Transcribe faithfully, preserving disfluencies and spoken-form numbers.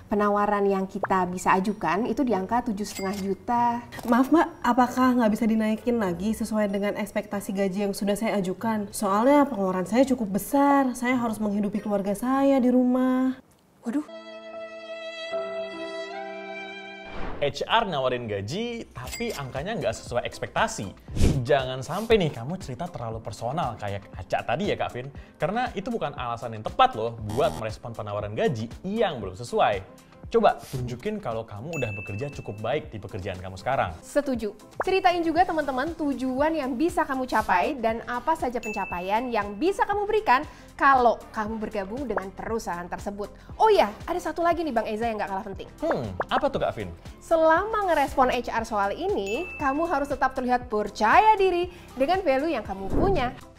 penawaran yang kita bisa ajukan itu di angka tujuh setengah juta. Maaf Mbak, apakah nggak bisa dinaikin lagi sesuai dengan ekspektasi gaji yang sudah saya ajukan? Soalnya pengeluaran saya cukup besar, saya harus menghidupi keluarga saya di rumah. Waduh. H R nawarin gaji, tapi angkanya nggak sesuai ekspektasi. Jangan sampai nih kamu cerita terlalu personal kayak Aca tadi ya Kak Vin. Karena itu bukan alasan yang tepat loh buat merespon penawaran gaji yang belum sesuai. Coba tunjukin kalau kamu udah bekerja cukup baik di pekerjaan kamu sekarang. Setuju. Ceritain juga teman-teman tujuan yang bisa kamu capai dan apa saja pencapaian yang bisa kamu berikan kalau kamu bergabung dengan perusahaan tersebut. Oh iya, ada satu lagi nih Bang Eza yang gak kalah penting. Hmm, apa tuh Kak Vin? Selama ngerespon H R soal ini, kamu harus tetap terlihat percaya diri dengan value yang kamu punya.